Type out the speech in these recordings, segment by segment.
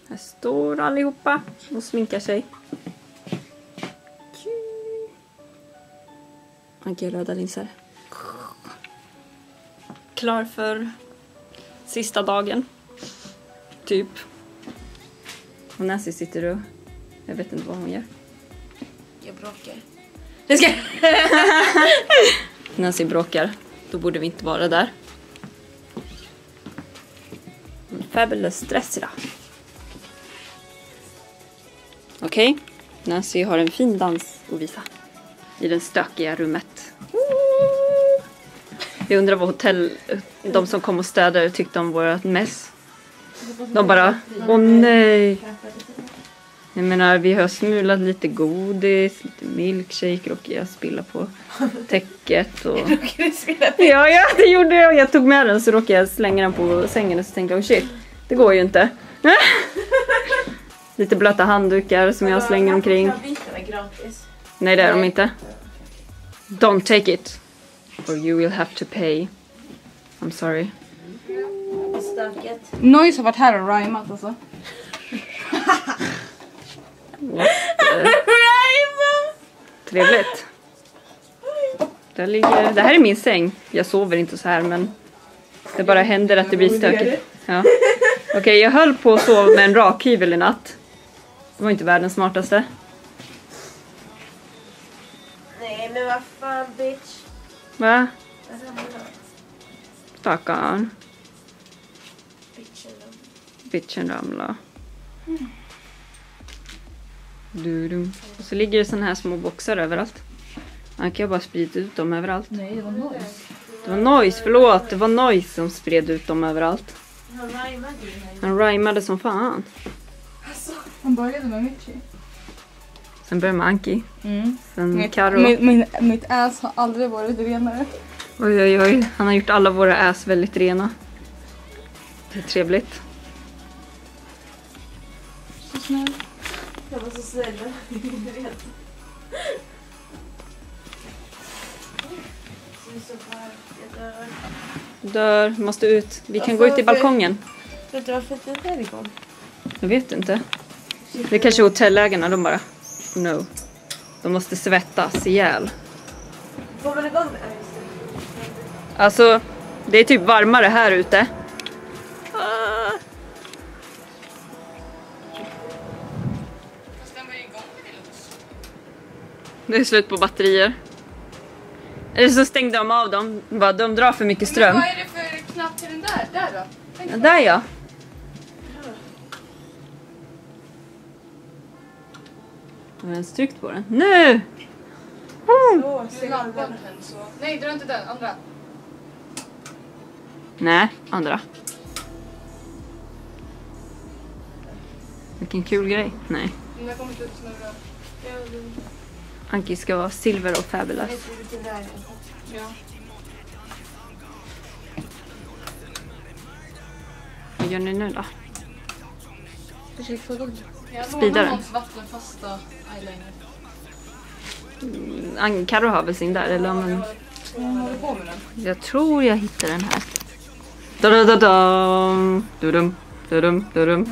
Här står allihopa och sminkar sig. Okej, röda linser. Klar för sista dagen. Typ. Och Nancy sitter och... Jag vet inte vad hon gör. Jag bråkar. Det ska... Nancy bråkar. Då borde vi inte vara där. Fabulous stress idag. Okej. Nancy har en fin dans att visa. I den stökiga rummet. Jag undrar vad de som kom och städade tyckte om vårat mess. De bara, åh nej. Jag menar, vi har smulat lite godis, lite milkshake, och jag spilla på täcket. Och... ja, det gjorde jag. Jag tog med den så råkade jag slänga den på sängen och så tänkte jag, oh shit, det går ju inte. Lite blöta handdukar som jag slänger omkring. Nej, det är de inte. Don't take it. Or you will have to pay. I'm sorry. Noise har varit här och rhymat alltså. Trevligt. Där ligger... Det här är min säng. Jag sover inte så här, men det bara händer att det blir stökigt. Ja. Okej, jag höll på att sova med en rakhyvel i natt. Det var inte världens smartaste. Nej, men vad fan, bitch. Va? Stackarn. Bitchen ramla. Och så ligger det såna här små boxar överallt. Man kan ju bara sprida ut dem överallt. Nej, det var noise. Det var noise, förlåt. Det var noise som spred ut dem överallt. Han rhymade som fan. Han började med Mitchie. Sen började med Anki. Sen Karo. Mitt ass har aldrig varit renare. Oj, oj, oj. Han har gjort alla våra ass väldigt rena. Det är trevligt. Så snäll. Jag var så snäll. Jag dör. Måste ut. Vi kan gå ut i balkongen. Vet du varför det är därifrån? Jag vet inte. Det är kanske hotellägarna. De bara... No. De måste svettas ihjäl. Får man igång det? Alltså, det är typ varmare här ute. Det är slut på batterier. Eller så stängde de av dem. De drar för mycket ström. Men vad är det för knapp till den där? Där då? Ja, där ja. Jag har ens tryckt på den. Nu! Nej, dra inte den. Andra. Nej, andra. Vilken kul grej. Nej. Den kommer inte snurra. Anki ska vara silver och fabulous. Ja. Vad gör ni nu då? Försök få igång. Speedar den. Vattenfasta eyeliner. Karo har väl sin där, eller om den... Jag tror jag hittar den här. Da-da-da-dam. Dudum, dudum, dudum.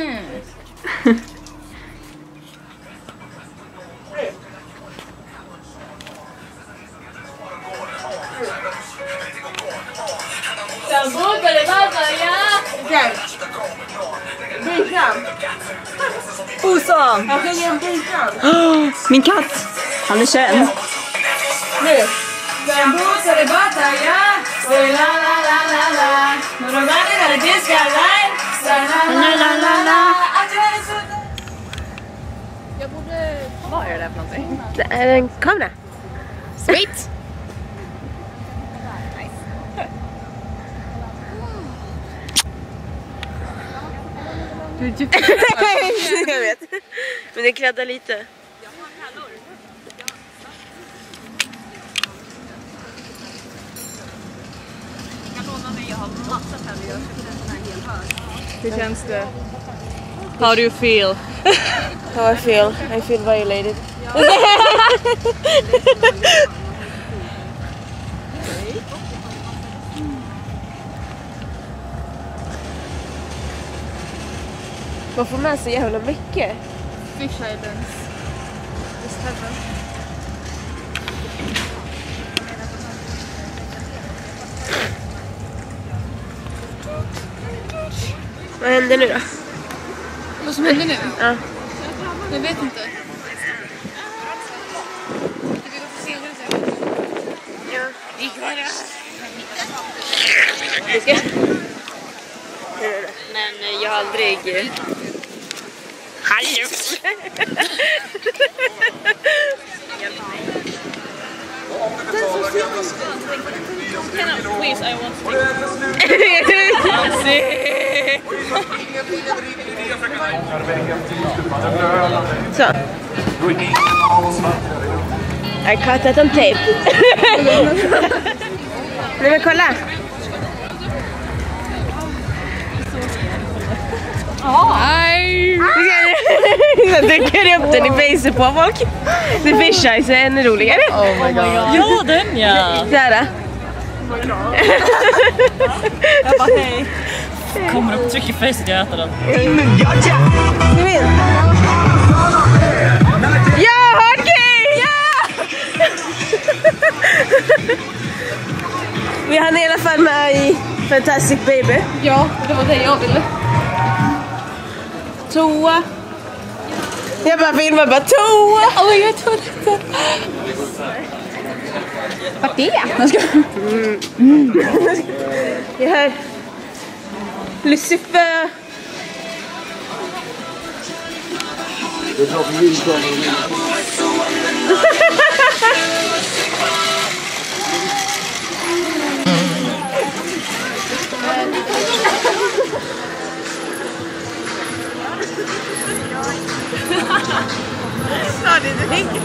Osan! Jag sjunger en bikram. Min katt! Han är känd. Nu! Den busade batalla. Oj la la la la la. Några vänner hade diskat live. La la la la la. Jag borde... Vad är det där för någonting? Det är en kamera. Sweet! Jag vet. Men det kladdar lite. Jag har kallor. Jag kan låna mig, jag har massa pennor. Jag köpte en sån här hel hög. Hur känns det? How do you feel? How I feel? I feel violated. Man får med så jävla mycket. Fish islands. Just heaven. Vad händer nu då? Vad som händer nu? Ja. Jag vet inte. Men jag har aldrig... Hallå! Please, I want Så. I cut that on tape. Nej men kolla. Nej! Jag trycker upp den i facet på folk. Det fishar så är ännu roligare. Oh my god. Ja, den ja! Såhär. Jag bara hej. Kommer upp, tryck i facet, jag äter den. Du vill? Ja, okej! Ja! Vi hann i alla fall med i Fantastic Baby. Ja, det var det jag ville. Toa. Jag bara filmar bara toa. Oj, jag tog det. Vart är jag? Det här Lucifer. Ja, det är det.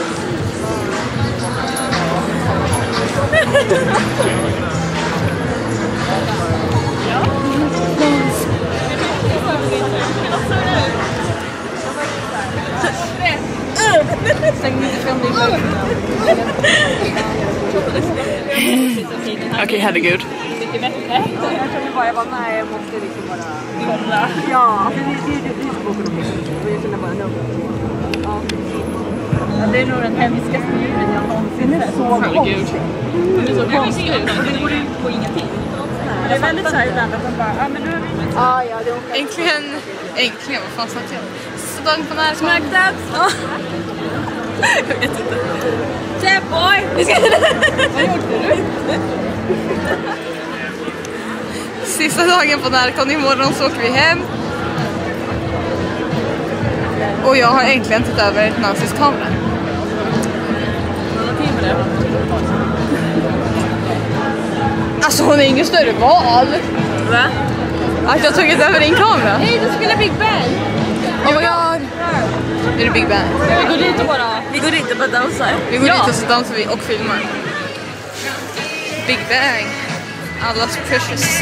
Okej, herregud. Jag kände bara, jag måste liksom bara kolla. Ja, jag kände bara ja, det är nog den hemskaste djuren jag någonsin sett. Så Herregud. Det är så konstigt och det går ut på ingenting. Det är väldigt så här ibland att de bara, ja men nu är vi... Ja, det är Äntligen, vad fan sagt jag? Sådant på NärCon. Smackdags! Jag vet inte. Tja boy! Vad gjorde du? Sista dagen på NärCon, imorgon så åker vi hem. Och jag har äntligen tagit över Nancys kamera. Vad tid med det? Alltså hon är ingen större val. Va? Att jag har tagit över din kamera. Hej, du spelar Big Bang! Oh my god. Är det Big Bang? Vi går dit och bara dansar. Vi går dit och så dansar vi och filmar. Big Bang. Allas precious.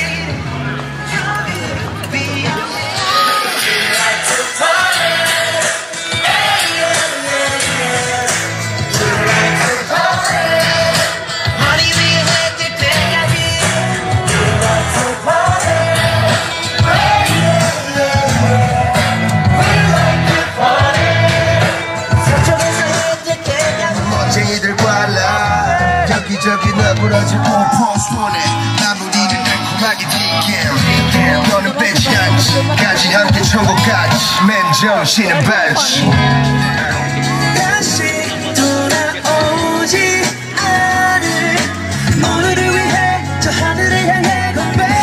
여기저기 너부러지고 포스톤에 마무리는 달콤하게 뒷캠 너는 빼지 않지 같이 함께 천국까지 맨정신은 반지 다시 돌아오지 않을 오늘을 위해 저 하늘을 향해 건배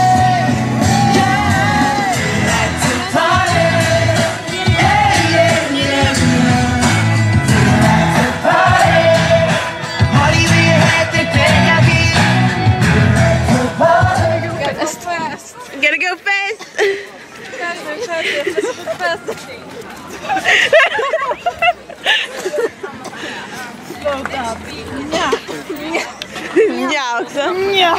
Gotta go fast! Ja också. Ja.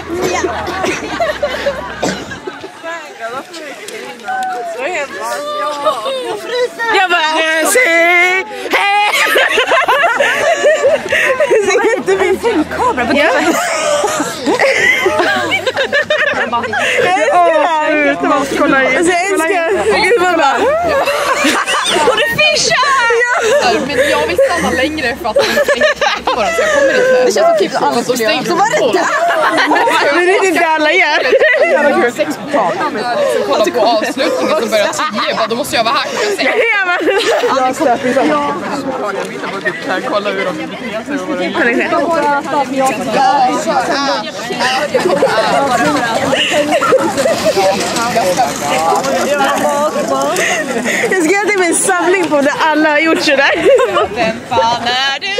Jag bara hej! Ser inte min filmkamera? Kolla in. Jag älskar. Gud vad bra. Och det fischar! Men jag vill stanna längre för att jag inte på den, så jag kommer inte. Det känns som typ att alla står så var det där. Men det är inte alla gör. Kolla på avslutningen som börjar 10, då måste jag vara här klockan 6. Jag släpper i samma. Kolla hur de beter sig och vad de gör. Jag ska göra typ en samling på det alla har gjort sådär. Vem fan är du?